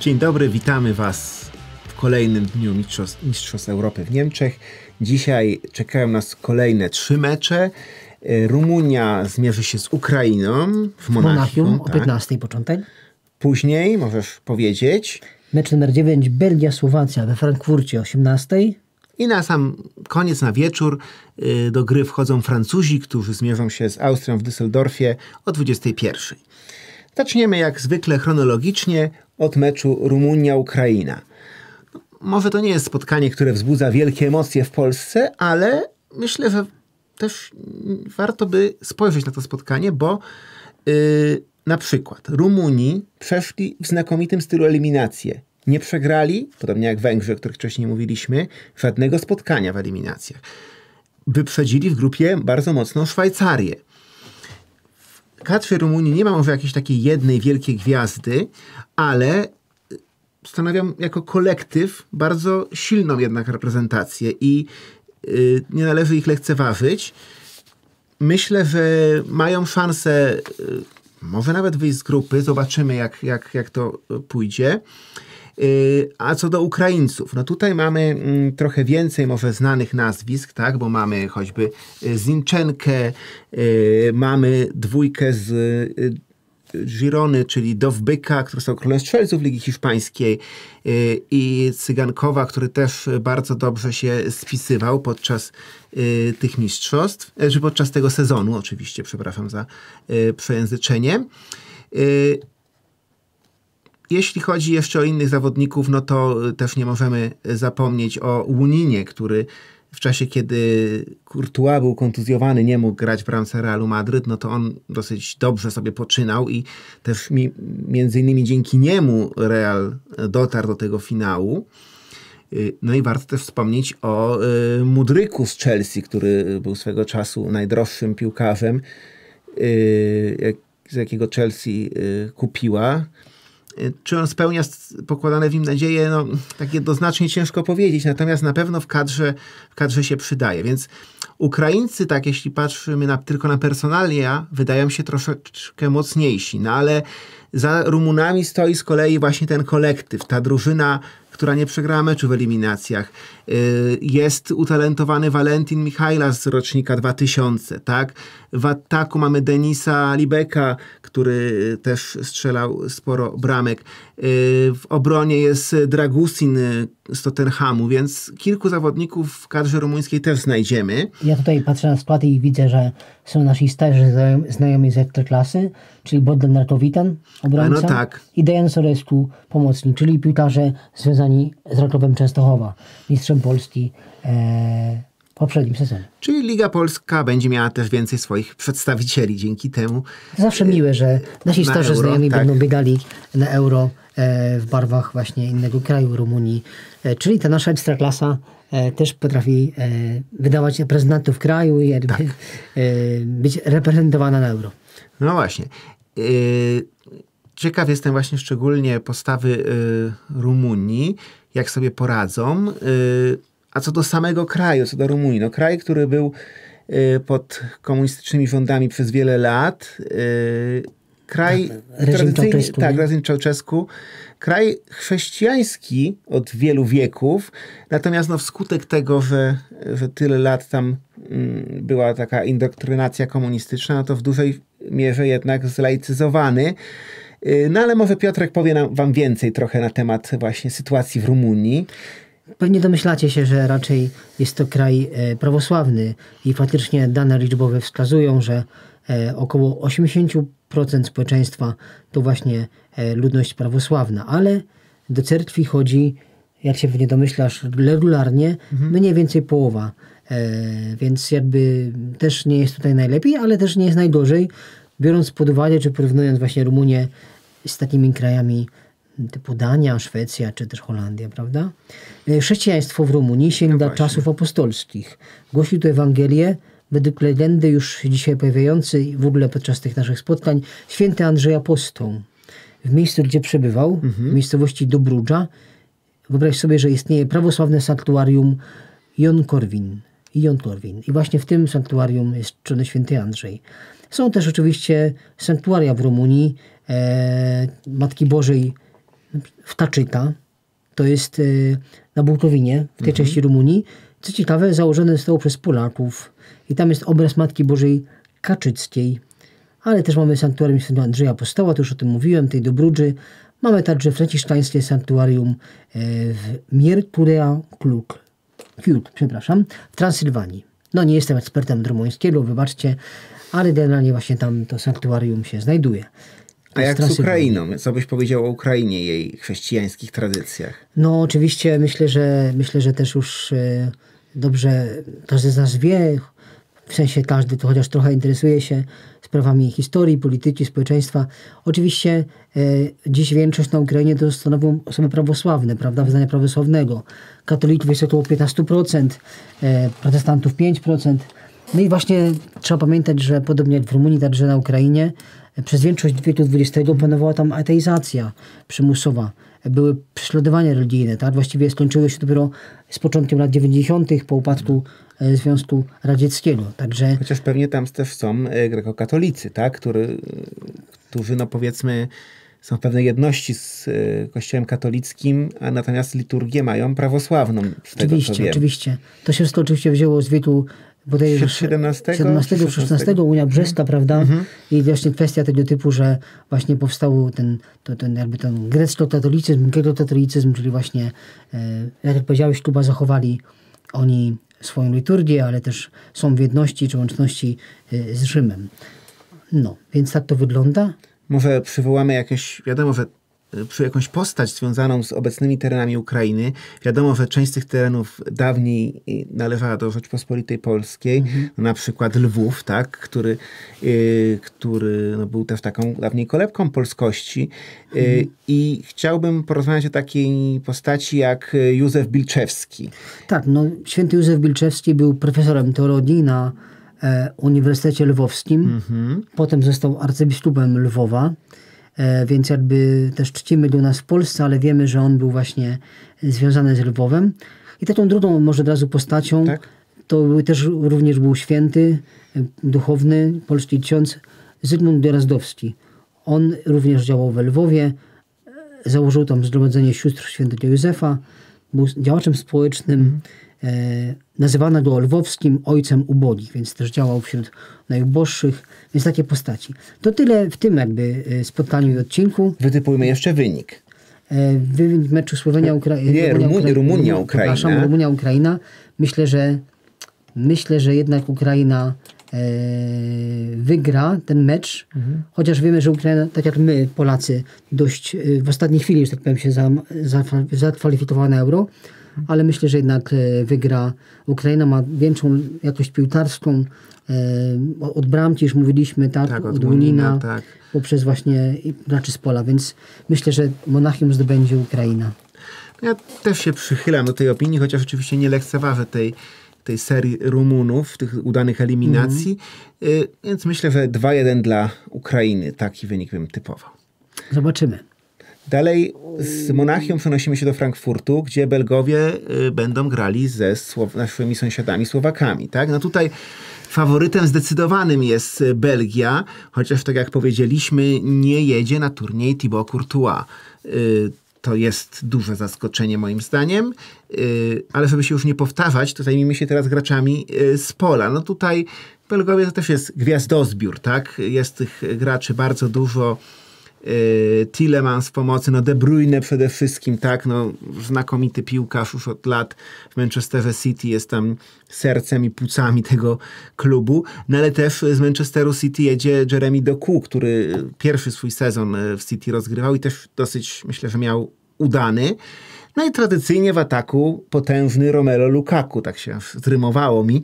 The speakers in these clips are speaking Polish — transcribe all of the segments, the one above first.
Dzień dobry, witamy Was w kolejnym dniu Mistrzostw Europy w Niemczech. Dzisiaj czekają nas kolejne 3 mecze. Rumunia zmierzy się z Ukrainą w Monachium. O 15 początek. Później, możesz powiedzieć. Mecz numer 9, Belgia-Słowacja we Frankfurcie o 18. I na sam koniec, na wieczór, do gry wchodzą Francuzi, którzy zmierzą się z Austrią w Düsseldorfie o 21. Zaczniemy jak zwykle chronologicznie od meczu Rumunia-Ukraina. Może to nie jest spotkanie, które wzbudza wielkie emocje w Polsce, ale myślę, że też warto by spojrzeć na to spotkanie, bo na przykład Rumuni przeszli w znakomitym stylu eliminację. Nie przegrali, podobnie jak Węgrzy, o których wcześniej mówiliśmy, żadnego spotkania w eliminacjach. Wyprzedzili w grupie bardzo mocno Szwajcarię. W kadrze Rumunii nie ma może jakiejś takiej jednej wielkiej gwiazdy, ale stanowią jako kolektyw bardzo silną jednak reprezentację i nie należy ich lekceważyć. Myślę, że mają szansę może nawet wyjść z grupy. Zobaczymy, jak to pójdzie. A co do Ukraińców, no tutaj mamy trochę więcej może znanych nazwisk, tak? Bo mamy choćby Zinchenkę, mamy dwójkę z Girony, czyli Dowbyka, który są królem strzelców Ligi Hiszpańskiej, i Cygankowa, który też bardzo dobrze się spisywał podczas tych mistrzostw, czy podczas tego sezonu, oczywiście, przepraszam za przejęzyczenie. Jeśli chodzi jeszcze o innych zawodników, no to też nie możemy zapomnieć o Łuninie, który w czasie, kiedy Courtois był kontuzjowany, nie mógł grać w bramce Realu Madryt, no to on dosyć dobrze sobie poczynał i też między innymi dzięki niemu Real dotarł do tego finału. No i warto też wspomnieć o Mudryku z Chelsea, który był swego czasu najdroższym piłkarzem, z jakiego Chelsea kupiła. Czy on spełnia pokładane w nim nadzieje? No, tak jednoznacznie ciężko powiedzieć, natomiast na pewno w kadrze się przydaje. Więc Ukraińcy, tak jeśli patrzymy tylko na personalia, wydają się troszeczkę mocniejsi. No ale za Rumunami stoi z kolei właśnie ten kolektyw, ta drużyna, która nie przegrała meczu w eliminacjach. Jest utalentowany Valentin Michajla z rocznika 2000, tak? W ataku mamy Denisa Libeka, który też strzelał sporo bramek. W obronie jest Dragusin z Tottenhamu, więc kilku zawodników w kadrze rumuńskiej też znajdziemy. Ja tutaj patrzę na skład i widzę, że są nasi starzy znajomi z Ekstraklasy, czyli Bogdan Nartowitan, obrońca, no tak, i Dejan Sorescu, pomocnik, czyli piłkarze związani z Rakowem Częstochowa, mistrzem Polski w poprzednim sezonie. Czyli Liga Polska będzie miała też więcej swoich przedstawicieli dzięki temu. Zawsze miłe, że nasi starzy Euro, znajomi tak, będą biegali na Euro w barwach właśnie innego kraju, Rumunii. Czyli ta nasza Ekstraklasa też potrafi wydawać reprezentantów kraju i jakby, być reprezentowana na Euro. No właśnie. Ciekaw jestem właśnie szczególnie postawy Rumunii, jak sobie poradzą. A co do samego kraju, co do Rumunii, no kraj, który był pod komunistycznymi rządami przez wiele lat, kraj tradycyjny, tak, reżim Ceausescu, kraj chrześcijański od wielu wieków, natomiast no wskutek tego, że tyle lat tam była taka indoktrynacja komunistyczna, no to w dużej mierze jednak zlaicyzowany. No ale może Piotrek powie wam więcej trochę na temat właśnie sytuacji w Rumunii. Pewnie domyślacie się, że raczej jest to kraj prawosławny i faktycznie dane liczbowe wskazują, że około 80% społeczeństwa to właśnie ludność prawosławna, ale do cerkwi chodzi, jak się pewnie domyślasz, regularnie mniej więcej połowa. Więc jakby też nie jest tutaj najlepiej, ale też nie jest najgorzej, biorąc pod uwagę, czy porównując właśnie Rumunię z takimi krajami typu Dania, Szwecja, czy też Holandia, prawda? Chrześcijaństwo w Rumunii sięga czasów apostolskich. Głosił tu Ewangelię, według legendy już dzisiaj pojawiający w ogóle podczas tych naszych spotkań, święty Andrzej Apostoł. W miejscu, gdzie przebywał, w miejscowości Dobrudża, wyobraź sobie, że istnieje prawosławne sanktuarium Jon Korwin. I właśnie w tym sanktuarium jest czczony święty Andrzej. Są też oczywiście sanktuaria w Rumunii Matki Bożej Wtaczyta, to jest na Bułtowinie, w tej części Rumunii. Co ciekawe, założone zostało przez Polaków i tam jest obraz Matki Bożej Kaczyckiej. Ale też mamy sanktuarium Świętego Andrzeja Apostoła, to już o tym mówiłem, tej Dobrudży. Mamy także franciszkańskie sanktuarium w Miercurea Cluj, w Transylwanii. No nie jestem ekspertem od rumuńskiego, wybaczcie, ale generalnie właśnie tam to sanktuarium się znajduje. A jak z Ukrainą? Co byś powiedział o Ukrainie, jej chrześcijańskich tradycjach? No oczywiście myślę, że też już dobrze każdy z nas wie, w sensie każdy, to chociaż trochę interesuje się sprawami historii, polityki, społeczeństwa. Oczywiście dziś większość na Ukrainie to stanowią osoby prawosławne, prawda, wyznania prawosławnego. Katolików jest około 15%, protestantów 5%. No i właśnie trzeba pamiętać, że podobnie jak w Rumunii, także na Ukrainie przez większość wieku XX panowała tam ateizacja przymusowa. Były prześladowania religijne, tak? Właściwie skończyły się dopiero z początkiem lat 90. po upadku Związku Radzieckiego. Także... Chociaż pewnie tam też są grekokatolicy, tak? Którzy, no powiedzmy, są w pewnej jedności z Kościołem katolickim, a natomiast liturgię mają prawosławną. Oczywiście. To się wszystko oczywiście wzięło z wieku bodajże XVII, Unia Brzeska, prawda? I właśnie kwestia tego typu, że właśnie powstał ten grecko-katolicyzm, czyli właśnie, jak powiedziałeś, Kuba, zachowali oni swoją liturgię, ale też są w jedności czy łączności z Rzymem. No, więc tak to wygląda. Może przywołamy jakąś postać związaną z obecnymi terenami Ukrainy. Wiadomo, że część z tych terenów dawniej należała do Rzeczpospolitej Polskiej, na przykład Lwów, tak, który no, był też taką dawniej kolebką polskości. I chciałbym porozmawiać o takiej postaci jak Józef Bilczewski. Tak, no święty Józef Bilczewski był profesorem teologii na Uniwersytecie Lwowskim. Potem został arcybiskupem Lwowa. Więc jakby też czcimy go u nas w Polsce, ale wiemy, że on był właśnie związany z Lwowem. I taką drugą może od razu postacią, tak? To też również był święty, duchowny, polski ksiądz Zygmunt Gorazdowski. On również działał we Lwowie, założył tam Zgromadzenie Sióstr Świętego Józefa, był działaczem społecznym, nazywano go lwowskim ojcem ubogich, więc też działał wśród najuboższych, więc takie postaci. To tyle w tym jakby spotkaniu i odcinku. Wytypujmy jeszcze wynik. Wynik meczu Rumunia-Ukraina. Myślę, że jednak Ukraina wygra ten mecz, chociaż wiemy, że Ukraina, tak jak my, Polacy, dość w ostatniej chwili, że tak powiem, się zakwalifikowała na Euro, ale myślę, że jednak wygra. Ukraina ma większą jakość piłkarską. Od bramki już mówiliśmy, tak? Od Łunina, tak. Poprzez właśnie graczy z pola, więc myślę, że Monachium zdobędzie Ukraina. Ja też się przychylam do tej opinii, chociaż oczywiście nie lekceważę tej serii Rumunów, tych udanych eliminacji, więc myślę, że 2-1 dla Ukrainy. Taki wynik bym typował. Zobaczymy. Dalej z Monachium przenosimy się do Frankfurtu, gdzie Belgowie będą grali ze naszymi sąsiadami Słowakami. Tak? No tutaj faworytem zdecydowanym jest Belgia, chociaż tak jak powiedzieliśmy, nie jedzie na turniej Thibaut Courtois. To jest duże zaskoczenie moim zdaniem, ale żeby się już nie powtarzać, to zajmijmy się teraz graczami z pola. No tutaj Belgowie to też jest gwiazdozbiór, tak? Jest tych graczy bardzo dużo. Tielemans w pomocy, no De Bruyne przede wszystkim, tak, no znakomity piłkarz już od lat w Manchesterze City, jest tam sercem i płucami tego klubu, no ale też z Manchesteru City jedzie Jeremy Doku, który pierwszy swój sezon w City rozgrywał i też dosyć, myślę, że miał udany. No i tradycyjnie w ataku potężny Romelu Lukaku, tak się zrymowało mi,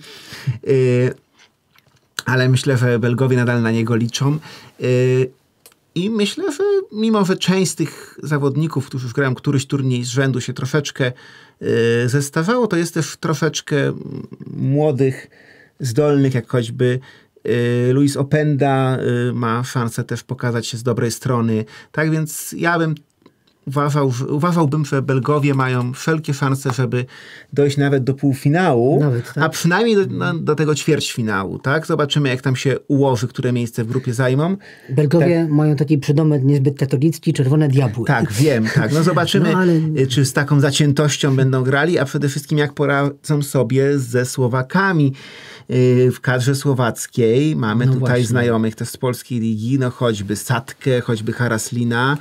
ale myślę, że Belgowie nadal na niego liczą. I myślę, że mimo, że część z tych zawodników, którzy już grają któryś turniej z rzędu, się troszeczkę zestarzało, to jest też troszeczkę młodych, zdolnych, jak choćby Luis Openda ma szansę też pokazać się z dobrej strony. Tak więc ja bym uważałbym, że Belgowie mają wszelkie szanse, żeby dojść nawet do półfinału, tak? A przynajmniej do tego ćwierćfinału. Tak? Zobaczymy, jak tam się ułoży, które miejsce w grupie zajmą. Belgowie mają taki przydomek niezbyt katolicki, czerwone diabły. Tak, wiem. Tak. No zobaczymy, czy z taką zaciętością będą grali, a przede wszystkim jak poradzą sobie ze Słowakami. W kadrze słowackiej mamy tutaj właśnie znajomych też z polskiej ligi, no choćby Satkę, choćby Haraslina.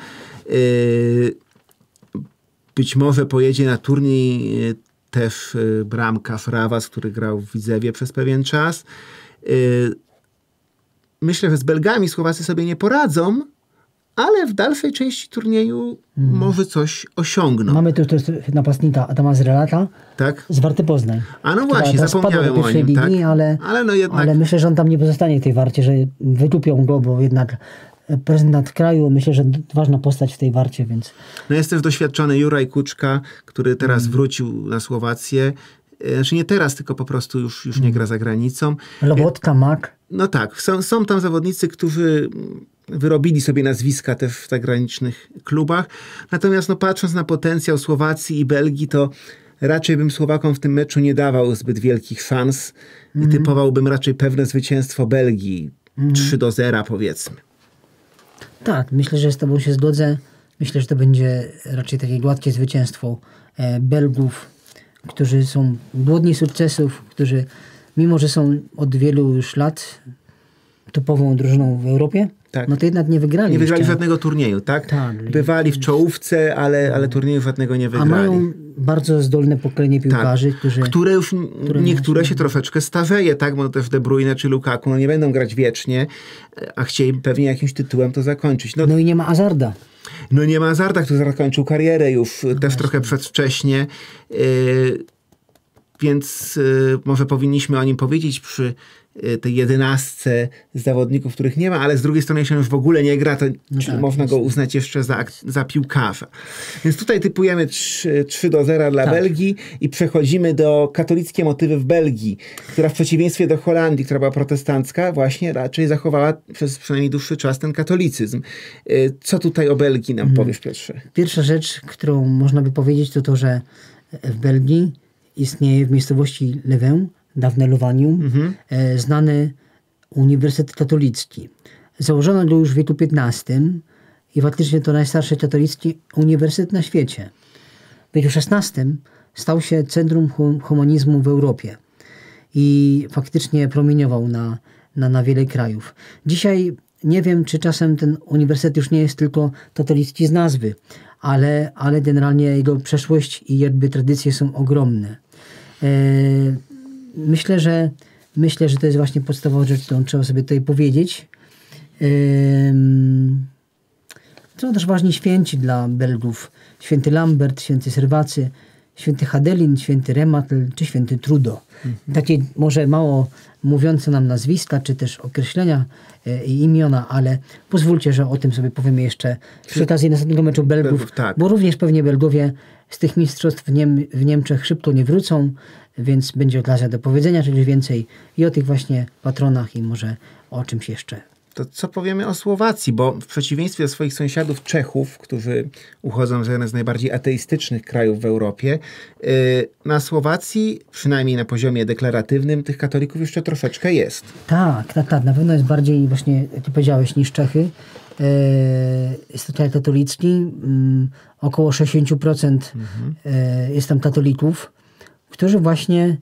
Być może pojedzie na turniej też bramkarz Rawas, który grał w Widzewie przez pewien czas. Myślę, że z Belgami Słowacy sobie nie poradzą, ale w dalszej części turnieju może coś osiągną. Mamy tu też napastnika Adama Zrelata, tak? Z Warty Poznań. A no właśnie, zapomniałem o nim. Ligi, tak? ale myślę, że on tam nie pozostanie w tej Warcie, że wytupią go, bo jednak prezydent kraju, myślę, że ważna postać w tej Warcie, więc... No jest też doświadczony Juraj Kuczka, który teraz wrócił na Słowację. Znaczy nie teraz, tylko po prostu już nie gra za granicą. Lobotka, Mak. No tak, są tam zawodnicy, którzy wyrobili sobie nazwiska też w zagranicznych klubach. Natomiast no, patrząc na potencjał Słowacji i Belgii, to raczej bym Słowakom w tym meczu nie dawał zbyt wielkich szans i typowałbym raczej pewne zwycięstwo Belgii. 3-0 powiedzmy. Tak, myślę, że z tobą się zgodzę. Myślę, że to będzie raczej takie gładkie zwycięstwo Belgów, którzy są głodni sukcesów, którzy mimo, że są od wielu już lat topową drużyną w Europie, tak, no to jednak nie wygrali. Nie wygrali żadnego turnieju, tak? Tak. Bywali w czołówce, ale turnieju żadnego nie wygrali. A mają bardzo zdolne pokolenie piłkarzy, tak, które już niektóre się troszeczkę starzeje, tak? Bo też De Bruyne czy Lukaku nie będą grać wiecznie, a chcieli pewnie jakimś tytułem to zakończyć. No i nie ma Hazarda. No nie ma Hazarda, który zakończył karierę już też trochę przedwcześnie. Więc może powinniśmy o nim powiedzieć przy tej 11 zawodników, których nie ma, ale z drugiej strony, jeśli on już w ogóle nie gra, to można go uznać jeszcze za piłkarza. Więc tutaj typujemy 3-0 dla Belgii i przechodzimy do katolickie motywy w Belgii, która w przeciwieństwie do Holandii, która była protestancka, właśnie raczej zachowała przez przynajmniej dłuższy czas ten katolicyzm. Co tutaj o Belgii nam powiesz, Piotrze? Pierwsza rzecz, którą można by powiedzieć, to to, że w Belgii istnieje w miejscowości Leuven, dawne Lowanium, znany Uniwersytet Katolicki. Założono go już w wieku XV i faktycznie to najstarszy katolicki uniwersytet na świecie. W wieku XVI stał się centrum humanizmu w Europie i faktycznie promieniował na wiele krajów. Dzisiaj nie wiem, czy czasem ten uniwersytet już nie jest tylko katolicki z nazwy, ale generalnie jego przeszłość i jakby tradycje są ogromne. Myślę, że to jest właśnie podstawowa rzecz, którą trzeba sobie tutaj powiedzieć. Są też ważni święci dla Belgów. Święty Lambert, święty Serwacy, święty Hadelin, święty Rematl czy święty Trudo. Takie może mało mówiące nam nazwiska, czy też określenia i imiona, ale pozwólcie, że o tym sobie powiemy jeszcze przy okazji następnego meczu Belgów, tak. Bo również pewnie Belgowie z tych mistrzostw w Niemczech szybko nie wrócą, więc będzie okazja do powiedzenia czegoś więcej i o tych właśnie patronach i może o czymś jeszcze. To co powiemy o Słowacji, bo w przeciwieństwie do swoich sąsiadów Czechów, którzy uchodzą za jeden z najbardziej ateistycznych krajów w Europie, na Słowacji, przynajmniej na poziomie deklaratywnym, tych katolików jeszcze troszeczkę jest. Tak. Na pewno jest bardziej właśnie, jak ty powiedziałeś, niż Czechy. Jest to kraj katolicki. Około 60% jest tam katolików, którzy właśnie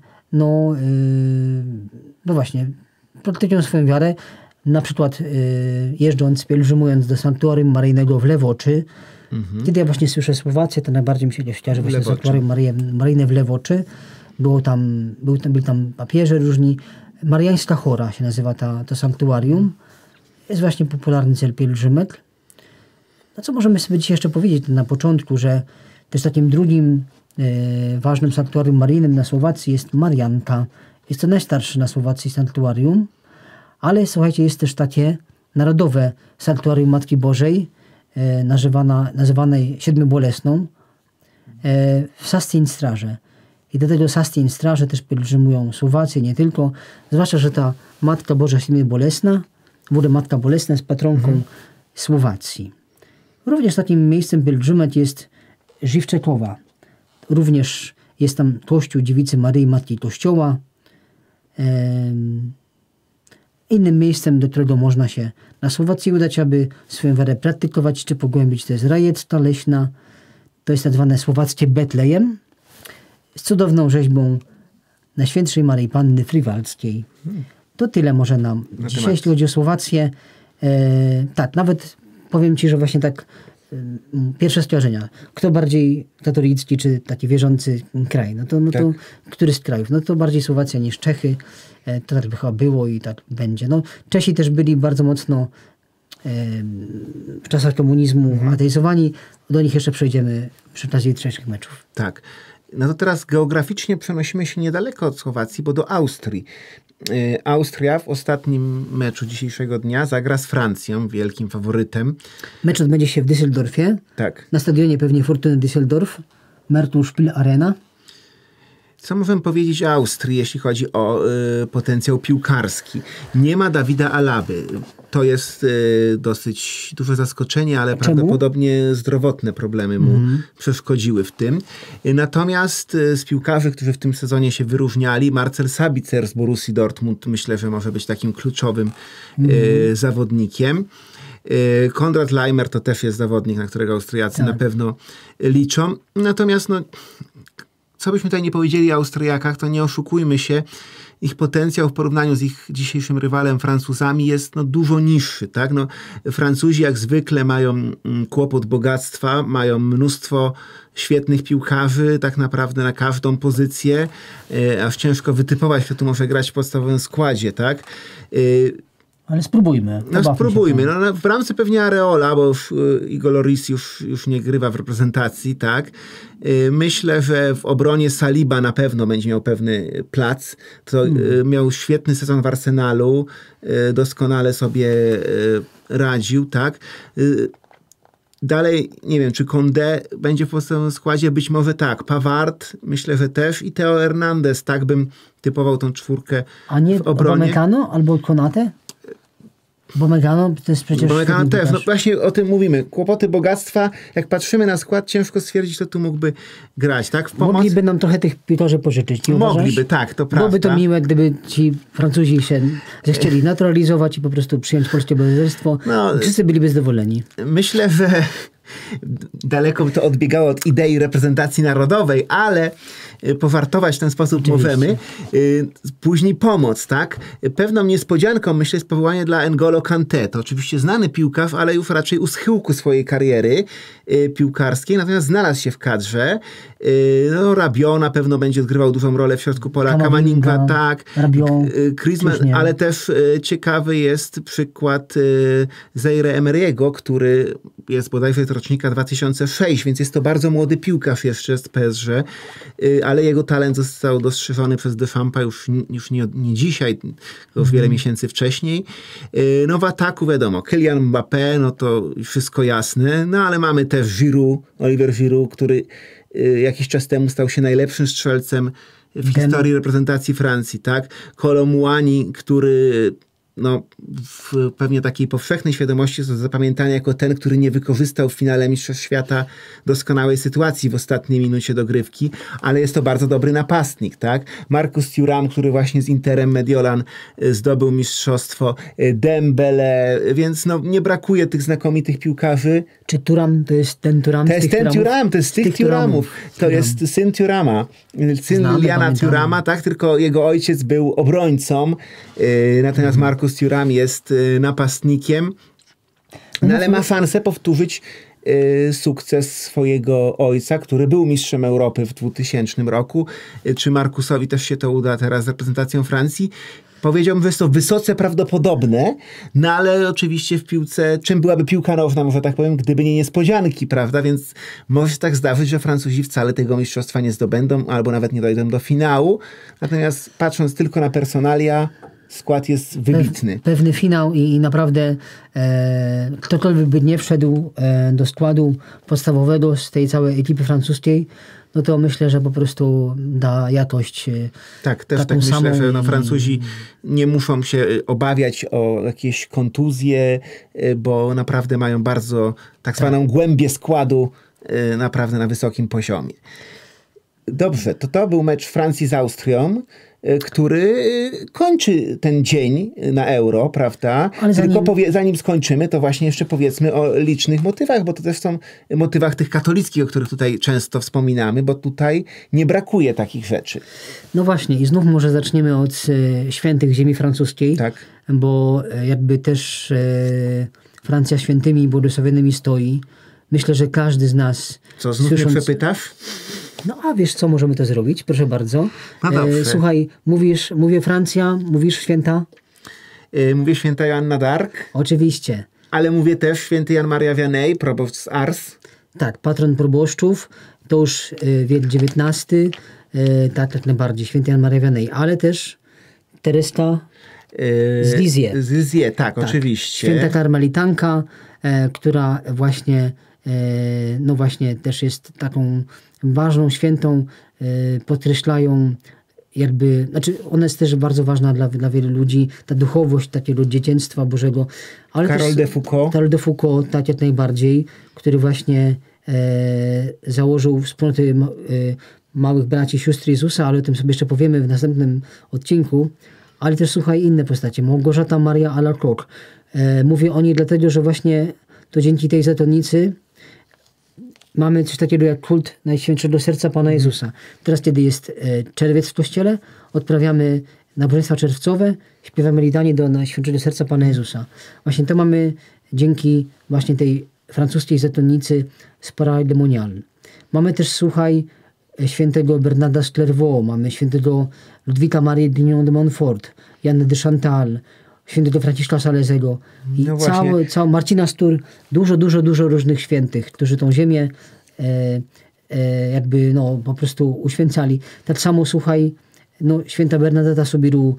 praktykują swoją wiarę. Na przykład jeżdżąc, pielgrzymując do sanktuarium maryjnego w Lewoczy. Kiedy ja właśnie słyszę Słowację, to najbardziej mi się kojarzy właśnie sanktuarium maryjne w Lewoczy. Byli tam papieże różni. Mariańska Chora się nazywa to sanktuarium. Jest właśnie popularny cel pielgrzymek. No co możemy sobie dzisiaj jeszcze powiedzieć na początku, że też takim drugim ważnym sanktuarium maryjnym na Słowacji jest Marianka. Jest to najstarsze na Słowacji sanktuarium. Ale słuchajcie, jest też takie narodowe sanktuarium Matki Bożej, nazywanej Siedmiobolesną, w Sastien-Straże. I do tego Sastien-Straże też pielgrzymują Słowacy, nie tylko. Zwłaszcza, że ta Matka Boża Siedmiobolesna, w ogóle Matka Bolesna jest patronką Słowacji. Również takim miejscem pielgrzymek jest Żywczekowa. Również jest tam kościół Dziewicy Maryi, Matki Kościoła. Innym miejscem, do którego można się na Słowacji udać, aby swoją wiarę praktykować czy pogłębić, to jest Rajecta Leśna. To jest tak zwane słowackie Betlejem z cudowną rzeźbą Najświętszej Maryi Panny Frywaldzkiej. To tyle może nam dzisiaj, jeśli chodzi o Słowację. Tak, nawet powiem Ci, że właśnie tak pierwsze skojarzenia. Kto bardziej katolicki czy taki wierzący kraj? To który z krajów? No to bardziej Słowacja niż Czechy. To tak by chyba było i tak będzie. No, Czesi też byli bardzo mocno w czasach komunizmu ateizowani. Do nich jeszcze przejdziemy przy okazji dzisiejszych meczów. Tak. No to teraz geograficznie przenosimy się niedaleko od Słowacji, bo do Austrii. Austria w ostatnim meczu dzisiejszego dnia zagra z Francją, wielkim faworytem. Mecz odbędzie się w Düsseldorfie. Tak. Na stadionie pewnie Fortuny Düsseldorf. Mertul Spiel Arena. Co możemy powiedzieć o Austrii, jeśli chodzi o potencjał piłkarski? Nie ma Dawida Alaby. To jest dosyć duże zaskoczenie, ale prawdopodobnie zdrowotne problemy mu przeszkodziły w tym. Natomiast z piłkarzy, którzy w tym sezonie się wyróżniali, Marcel Sabitzer z Borussii Dortmund myślę, że może być takim kluczowym zawodnikiem. Konrad Laimer to też jest zawodnik, na którego Austriacy na pewno liczą. Natomiast co byśmy tutaj nie powiedzieli o Austriakach, to nie oszukujmy się, ich potencjał w porównaniu z ich dzisiejszym rywalem Francuzami jest dużo niższy. Tak? Francuzi jak zwykle mają kłopot bogactwa, mają mnóstwo świetnych piłkarzy, tak naprawdę na każdą pozycję, aż ciężko wytypować, kto tu może grać w podstawowym składzie. Tak? Ale spróbujmy. Spróbujmy. W bramce pewnie Areola, bo Igor Lloris już nie grywa w reprezentacji, tak. Myślę, że w obronie Saliba na pewno będzie miał pewny plac. Miał świetny sezon w Arsenalu, doskonale sobie radził, tak. Dalej, nie wiem, czy Condé będzie w podstawowym składzie? Być może tak. Pavard, myślę, że też. I Theo Hernandez, tak bym typował tą czwórkę w obronie. A nie Upamecano albo Konate? Bo Megano to jest przecież... Megano też, właśnie o tym mówimy. Kłopoty bogactwa, jak patrzymy na skład, ciężko stwierdzić, kto tu mógłby grać, tak? Mogliby nam trochę tych piłkarzy pożyczyć, nie Mogliby, uważasz? tak, to prawda. Byłoby to miłe, gdyby ci Francuzi się zechcieli naturalizować i po prostu przyjąć polskie obywatelstwo. Wszyscy byliby zadowoleni. Myślę, że daleko by to odbiegało od idei reprezentacji narodowej, ale powartować w ten sposób możemy. Później pomoc, tak? Pewną niespodzianką, myślę, jest powołanie dla N'Golo Kanté. To oczywiście znany piłkarz, ale już raczej u schyłku swojej kariery piłkarskiej, natomiast znalazł się w kadrze. Rabiot na pewno będzie odgrywał dużą rolę w środku pola. Kamavinga, tak. Griezmann, ale też ciekawy jest przykład Zaire Emery'ego, który jest bodajże z rocznika 2006, więc jest to bardzo młody piłkarz jeszcze z PSG, ale jego talent został dostrzeżony przez Deschampa już nie dzisiaj, tylko już wiele miesięcy wcześniej. W ataku wiadomo, Kylian Mbappé, to wszystko jasne, ale mamy też Olivier Giroud, który jakiś czas temu stał się najlepszym strzelcem w historii reprezentacji Francji, tak? Kolo Muani, który w pewnie takiej powszechnej świadomości jest do zapamiętania jako ten, który nie wykorzystał w finale Mistrzostw Świata doskonałej sytuacji w ostatniej minucie dogrywki, ale jest to bardzo dobry napastnik, tak? Marcus Thuram, który właśnie z Interem Mediolan zdobył mistrzostwo, Dembele, więc nie brakuje tych znakomitych piłkarzy. Czy Thuram to jest ten Thuram? To jest ten Thuram, to jest z tych Thuramów. To jest syn Thurama, syn Liliana Thurama, tak? Tylko jego ojciec był obrońcą, natomiast Marcus Thuram jest napastnikiem, ale ma szansę powtórzyć sukces swojego ojca, który był mistrzem Europy w 2000 roku. Czy Marcusowi też się to uda teraz z reprezentacją Francji? Powiedziałbym, że jest to wysoce prawdopodobne, ale oczywiście w piłce, czym byłaby piłka nożna, może tak powiem, gdyby nie niespodzianki, prawda? Więc może się tak zdarzyć, że Francuzi wcale tego mistrzostwa nie zdobędą, albo nawet nie dojdą do finału. Natomiast patrząc tylko na personalia, skład jest wybitny. Pewny finał i naprawdę ktokolwiek by nie wszedł do składu podstawowego z tej całej ekipy francuskiej, no to myślę, że po prostu da jakość Tak, też taką tak myślę, samą że Francuzi nie muszą się obawiać o jakieś kontuzje, bo naprawdę mają bardzo tak zwaną głębię składu naprawdę na wysokim poziomie. Dobrze, to był mecz Francji z Austrią, który kończy ten dzień na Euro, prawda? Ale zanim skończymy, to właśnie jeszcze powiedzmy o licznych motywach, bo to też są motywach tych katolickich, o których tutaj często wspominamy, bo tutaj nie brakuje takich rzeczy. No właśnie i znów może zaczniemy od świętych ziemi francuskiej, Tak. bo jakby też Francja świętymi i błogosławionymi stoi. Myślę, że każdy z nas... Co, znów mnie przepytasz? No a wiesz co, możemy to zrobić? Proszę bardzo. No dobrze. Słuchaj, mówię Francja, mówisz święta? Mówię święta Joanna d'Arc. Oczywiście. Ale mówię też święty Jan Maria Vianney, proboszcz z Ars. Tak, patron proboszczów, to już wiek XIX, tak najbardziej, święty Jan Maria Vianney, ale też Tereska z Lisieux. Z Lisieux, tak, oczywiście. Święta Karmelitanka, która właśnie, no właśnie też jest taką ważną świętą, podkreślają jakby, znaczy ona jest też bardzo ważna dla wielu ludzi, ta duchowość takiego dzieciństwa Bożego. Ale Karol de Foucault. Karol de Foucault, tak jak najbardziej, który właśnie założył wspólnoty małych braci i sióstr Jezusa, ale o tym sobie jeszcze powiemy w następnym odcinku. Ale też słuchaj inne postacie. Małgorzata Maria Alacoque. Mówię o niej dlatego, że właśnie to dzięki tej zakonnicy mamy coś takiego jak kult Najświętszego Serca Pana Jezusa. Teraz, kiedy jest czerwiec w kościele, odprawiamy nabożeństwa czerwcowe, śpiewamy litanię do Najświętszego Serca Pana Jezusa. Właśnie to mamy dzięki właśnie tej francuskiej zakonnicy z Paray-le-Monial. Mamy też, słuchaj, świętego Bernarda z Clairvaux, mamy świętego Ludwika Marii Dignon de Montfort, Janny de Chantal, świętego Franciszka Salezego i no Marcina Stur, dużo różnych świętych, którzy tą ziemię jakby no po prostu uświęcali. Tak samo słuchaj, no święta Bernadetta Sobiru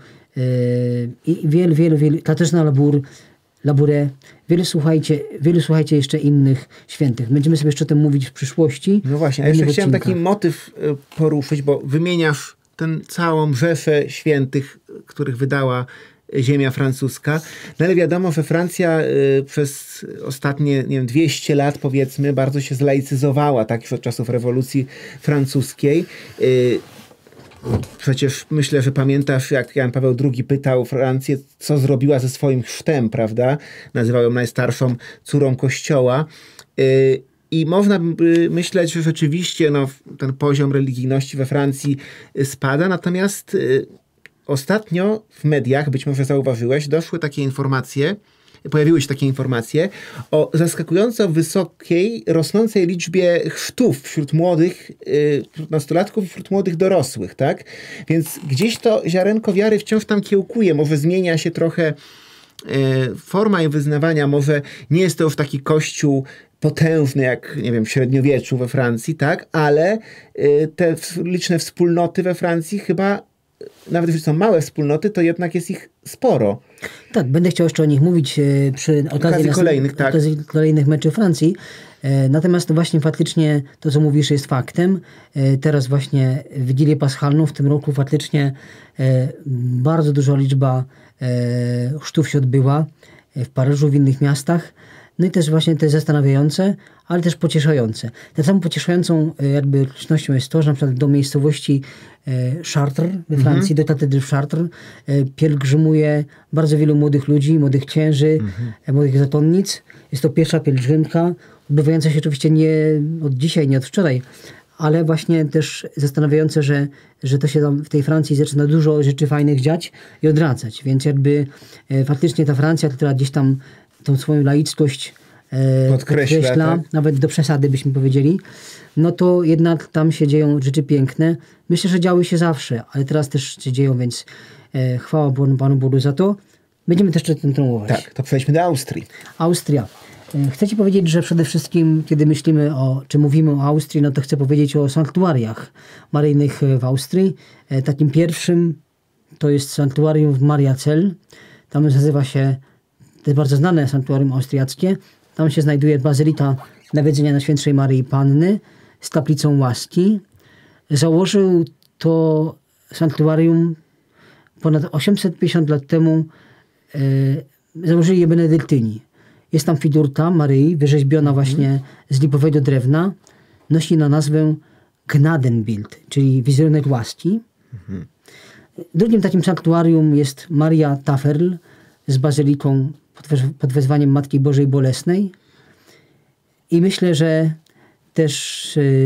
i wielu, Katarzyna Labouré, wielu słuchajcie jeszcze innych świętych. Będziemy sobie jeszcze o tym mówić w przyszłości. No właśnie, a jeszcze chciałem taki motyw poruszyć, bo wymieniasz tę całą rzeszę świętych, których wydała ziemia francuska. No ale wiadomo, że Francja przez ostatnie 200 lat powiedzmy bardzo się zlaicyzowała, tak już od czasów rewolucji francuskiej. Przecież myślę, że pamiętasz, jak Jan Paweł II pytał Francję, co zrobiła ze swoim chrztem, prawda? Nazywał ją najstarszą córą Kościoła. I można by myśleć, że rzeczywiście ten poziom religijności we Francji spada, natomiast ostatnio w mediach, być może zauważyłeś, pojawiły się takie informacje o zaskakująco wysokiej, rosnącej liczbie chrztów wśród młodych nastolatków i wśród młodych dorosłych, tak? Więc gdzieś to ziarenko wiary wciąż tam kiełkuje, może zmienia się trochę forma jej wyznawania, może nie jest to już taki kościół potężny jak, nie wiem, w średniowieczu we Francji, tak? Ale te liczne wspólnoty we Francji chyba, nawet jeśli są małe wspólnoty, to jednak jest ich sporo. Tak, będę chciał jeszcze o nich mówić przy okazji kolejnych meczów Francji. Natomiast właśnie faktycznie to, co mówisz, jest faktem. Teraz właśnie w Wigilię Paschalną w tym roku faktycznie bardzo duża liczba chrztów się odbyła w Paryżu, w innych miastach. No i też właśnie to jest zastanawiające, ale też pocieszające. Tak samo pocieszającą jakby okolicznością jest to, że na przykład do miejscowości Chartres we Francji, do katedry w Chartres pielgrzymuje bardzo wielu młodych ludzi, młodych księży, młodych zakonnic. Jest to pierwsza pielgrzymka, odbywająca się oczywiście nie od dzisiaj, nie od wczoraj, ale właśnie też zastanawiające, że to się tam w tej Francji zaczyna dużo rzeczy fajnych dziać i odradzać. Więc jakby faktycznie ta Francja, która gdzieś tam tą swoją laickość podkreśla tak? Nawet do przesady byśmy powiedzieli, no to jednak tam się dzieją rzeczy piękne. Myślę, że działy się zawsze, ale teraz też się dzieją, więc chwała Panu Bogu za to. Będziemy też kontynuować. Tak, to przejdźmy do Austrii. Austria. Chcę ci powiedzieć, że przede wszystkim, kiedy myślimy czy mówimy o Austrii, no to chcę powiedzieć o sanktuariach maryjnych w Austrii. Takim pierwszym to jest sanktuarium w Mariazell. Tam nazywa się, to jest bardzo znane sanktuarium austriackie. Tam się znajduje bazylika Nawiedzenia Najświętszej Maryi Panny z kaplicą łaski. Założył to sanktuarium ponad 850 lat temu. Założyli je benedyktyni. Jest tam figurka Maryi, wyrzeźbiona właśnie z lipowego drewna. Nosi na nazwę Gnadenbild, czyli wizerunek łaski. Drugim takim sanktuarium jest Maria Taferl z bazyliką pod wezwaniem Matki Bożej Bolesnej. I myślę, że też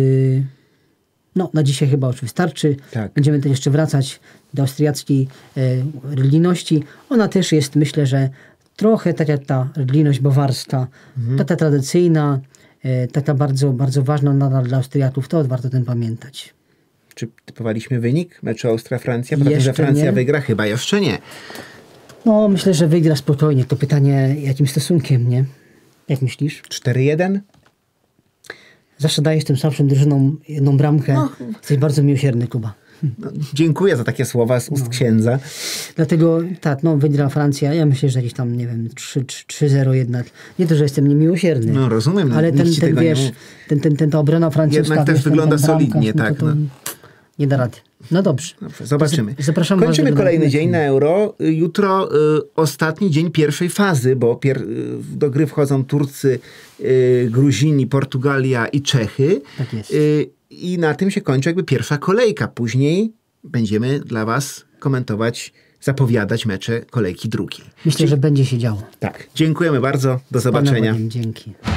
na dzisiaj chyba już wystarczy. Tak. Będziemy też jeszcze wracać do austriackiej religijności. Ona też jest, myślę, że trochę tak jak ta religijność bawarska, taka tradycyjna, taka bardzo, bardzo ważna nadal dla Austriaków. To warto o tym pamiętać. Czy typowaliśmy wynik meczu Austria-Francja? Prawda, że Francja wygra? Chyba jeszcze nie. No, myślę, że wygra spokojnie. To pytanie, jakim stosunkiem, nie? Jak myślisz? 4-1? Zawsze dajesz tym słabszym drużynom jedną bramkę. Jesteś bardzo miłosierny, Kuba. No, dziękuję za takie słowa z ust księdza. Dlatego tak, wygra Francja. Ja myślę, że jakieś tam, nie wiem, 3-0 jednak. Nie to, że jestem niemiłosierny. No rozumiem. Ale ta obrona francuska... Jednak też wygląda solidnie, tak. To nie da rady. No dobrze. Zobaczymy. Zapraszamy. Kończymy kolejny dzień na Euro. Jutro ostatni dzień pierwszej fazy, bo do gry wchodzą Turcy, Gruzini, Portugalia i Czechy. Tak jest. I na tym się kończy jakby pierwsza kolejka. Później będziemy dla was komentować, zapowiadać mecze kolejki drugiej. Myślę, że będzie się działo. Tak. Dziękujemy bardzo. Do zobaczenia. Dzięki.